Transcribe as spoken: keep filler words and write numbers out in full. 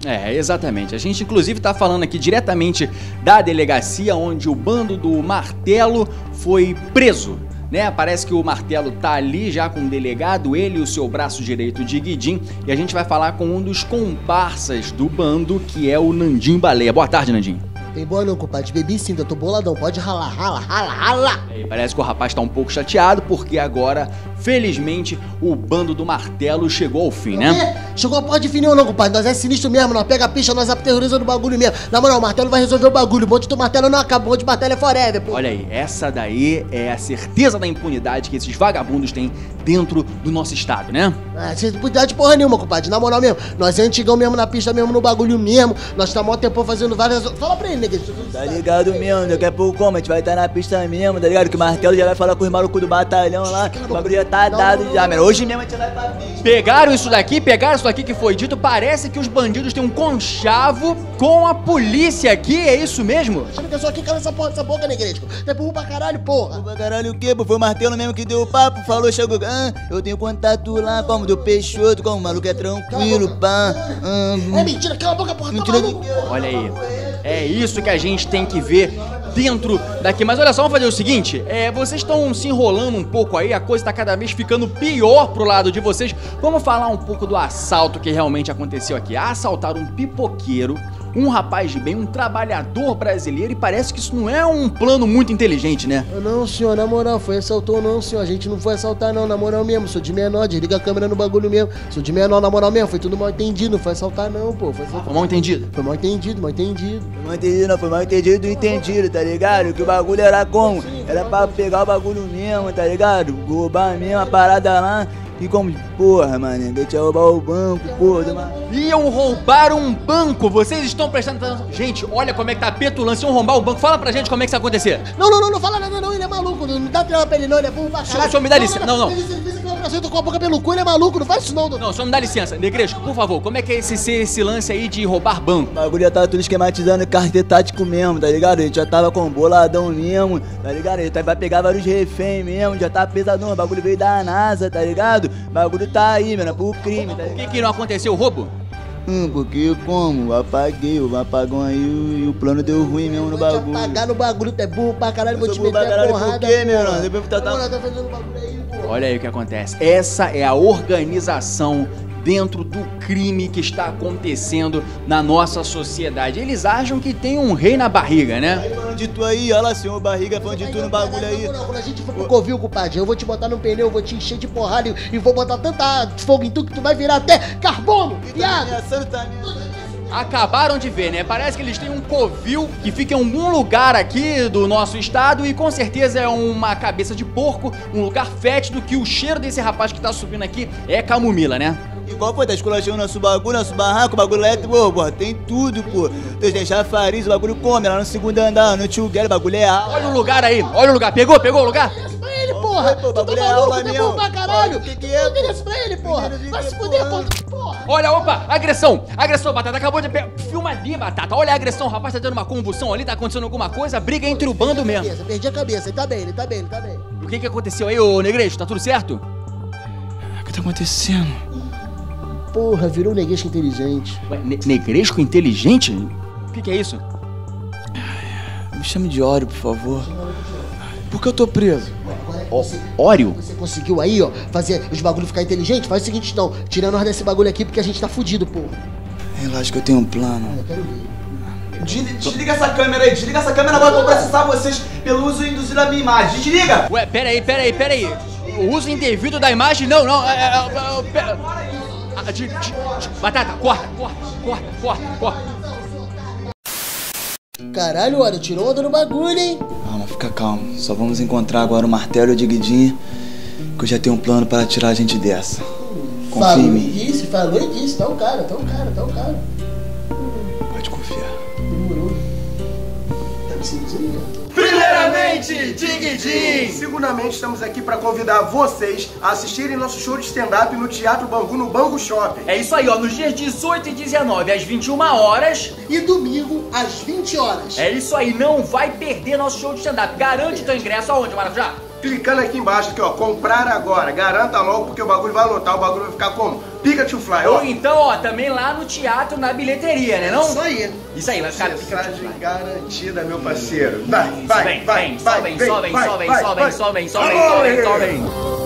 É, exatamente. A gente inclusive tá falando aqui diretamente da delegacia onde o bando do Martelo foi preso, né? Parece que o Martelo tá ali já com o delegado, ele e o seu braço direito de Guidin, e a gente vai falar com um dos comparsas do bando, que é o Nandim Baleia. Boa tarde, Nandim. Tem boa não, compadre. Bebi sim, eu tô boladão. Pode ralar, rala, rala, rala. E parece que o rapaz tá um pouco chateado, porque agora, felizmente, o bando do Martelo chegou ao fim, né? É, chegou a porra de fininho não, compadre. Nós é sinistro mesmo, nós pega a picha, nós aterrorizamos o bagulho mesmo. Na moral, o Martelo vai resolver o bagulho. O bonde do Martelo não acaba, o bonde do Martelo é forever, pô. Olha aí, essa daí é a certeza da impunidade que esses vagabundos têm dentro do nosso estado, né? Ah, sem impunidade porra nenhuma, compadre. Na moral mesmo, nós é antigão mesmo na pista mesmo, no bagulho mesmo. Nós tá mó tempo fazendo várias... Fala pra ele, nega. Tá ligado mesmo, daqui a pouco como? A gente vai estar na pista mesmo, tá ligado? Que o Martelo já vai falar com os malucos do batalhão lá. O bagulho já tá dado já, mano. Hoje mesmo a gente vai pra pista. Pegaram isso daqui, pegaram isso daqui que foi dito. Parece que os bandidos têm um conchavo com a polícia aqui, é isso mesmo? Achando que eu sou aqui, cala essa porra dessa boca, negresco. Tem burro pra caralho, porra. Pra caralho o quê, pô? Foi o Martelo mesmo que deu o papo, falou, chegou. Ah, eu tenho contato lá, como do Peixoto, como o maluco é tranquilo, pá. Ah, É mentira, cala a boca, porra. mentira tá de maluco, quê? porra. Olha aí, é isso que a gente tem que ver dentro daqui. Mas olha só, vamos fazer o seguinte, é, vocês estão se enrolando um pouco aí, a coisa tá cada vez ficando pior pro lado de vocês. Vamos falar um pouco do assalto que realmente aconteceu aqui. Assaltaram um pipoqueiro, um rapaz de bem, um trabalhador brasileiro, e parece que isso não é um plano muito inteligente, né? Não, senhor, na moral, foi assaltou não, senhor. A gente não foi assaltar não, na moral mesmo. Sou de menor, desliga a câmera no bagulho mesmo. Sou de menor, na moral mesmo. Foi tudo mal entendido, não foi assaltar não, pô. Foi, assaltar. Foi mal entendido. Foi mal entendido, mal entendido. Foi mal entendido, não, foi mal entendido do entendido, tá ligado? Que o bagulho era como? Era pra pegar o bagulho mesmo, tá ligado? Roubar mesmo a parada lá. E como, porra, mano, a gente ia roubar o banco, porra, mano. Iam roubar um banco, vocês estão prestando atenção? Gente, olha como é que tá a petulância, iam roubar o banco. Fala pra gente como é que isso vai acontecer. Não, não, não, não fala nada não, ele é maluco. Não dá trela pra ele não, ele é burro pra caralho. O senhor me dá licença. Não, não. Você tocou a boca pelo cu, ele é maluco, não faz isso não, doutor. Não, só me dá licença. Negresco, por favor, como é que é esse, esse, esse lance aí de roubar banco? O bagulho já tava tudo esquematizando, carteiro tático mesmo, tá ligado? A gente já tava com boladão mesmo, tá ligado? A gente vai pegar vários reféns mesmo, já tá pesadão, o bagulho veio da NASA, tá ligado? O bagulho tá aí, mano, pro crime, tá ligado? Por que que não aconteceu o roubo? Hum, porque como? Apaguei, o apagão aí e o plano deu ruim mesmo no bagulho. Vou te apagar no bagulho, tu é burro pra caralho, vou te burro meter pra a caralho, porrada. por quê, meu porra. irmão? Depois tá- tá- Agora tá fazendo bagulho aí, porra. Olha aí o que acontece. Essa é a organização dentro do crime que está acontecendo na nossa sociedade. Eles acham que tem um rei na barriga, né? Aí falando de tu aí, olha lá, senhor barriga, falando de tu no bagulho aí. Não, quando a gente for pro covil, compadre, eu vou te botar no pneu, vou te encher de porrada e, e vou botar tanta fogo em tu que tu vai virar até carbono, Tá viado. ameaçando, tá ameaçando. Acabaram de ver, né? Parece que eles têm um covil que fica em algum lugar aqui do nosso estado e com certeza é uma cabeça de porco, um lugar fétido que o cheiro desse rapaz que tá subindo aqui é camomila, né? Igual, pô, tá esculachando nosso bagulho, nosso barraco, o bagulho é, pô, pô, tem tudo, pô. Tem deixar chafariz, o bagulho come lá no segundo andar, no tio Guerra, o bagulho é alto. Olha o lugar aí, olha o lugar. Pegou, pegou o lugar? Pra ele, porra! pô, Tu tá bagulho é maluco, aula tu é mesmo. burro pra caralho! Olha, o que que é, Não interessa pra ele, porra! Menino de Vai que se fuder, porra? porra! Olha, opa, agressão, agressão, Batata, acabou de pegar, filma ali, Batata, olha a agressão, o rapaz tá tendo uma convulsão ali, tá acontecendo alguma coisa, briga entre o bando mesmo. Cabeça, perdi a cabeça, ele tá bem, ele tá bem, ele tá bem. O que que aconteceu aí, ô Negrejo, tá tudo certo? O que tá acontecendo? Porra, virou um negueixo inteligente. Ué, ne Negresco inteligente? O que que é isso? Me chame de Ório, por favor. Por que eu tô preso? Ó, Ório? Você conseguiu aí, ó, fazer os bagulhos ficar inteligente? Faz o seguinte, então, tira nós desse bagulho aqui porque a gente tá fudido, porra. Relaxa que eu tenho um plano. Eu quero ver. Desliga, desliga essa câmera aí, desliga essa câmera agora, eu vou processar vocês pelo uso induzido da minha imagem. Desliga! Ué, pera aí, pera aí, pera aí. O uso indevido da imagem? Não, não, é, é, é, pera. Ah, de, de, de, Batata, corta, corta, corta, corta, corta. Caralho, olha, tirou onda no bagulho, hein? Calma, fica calmo. Só vamos encontrar agora o Martelo e o Diguidinho, que eu já tenho um plano para tirar a gente dessa. Confia Falou em e mim. disse, falou e disse, tá o cara, tá o cara, tá o cara. Pode confiar. Demorou. Deve ser desligado. Primeiramente, Diguidin! Segundamente, estamos aqui para convidar vocês a assistirem nosso show de stand-up no Teatro Bangu, no Bangu Shopping. É isso aí, ó, nos dias dezoito e dezenove, às vinte e uma horas. E domingo, às vinte horas. É isso aí, não vai perder nosso show de stand-up. Garante teu ingresso aonde, Maracujá? Clicando aqui embaixo, aqui ó, comprar agora. Garanta logo porque o bagulho vai lotar, o bagulho vai ficar como? Pikachu Fly, Ou ó. então, ó, também lá no teatro, na bilheteria, né não? Isso aí. Isso aí, vai ficar Mensagem garantida, meu parceiro. Vai, vai, Vem, vai, vem, vai, só vem, vem, só vem, vai, só vem, vai, só vai. vem, só vem, só vem, Vamos! só vem, só vem.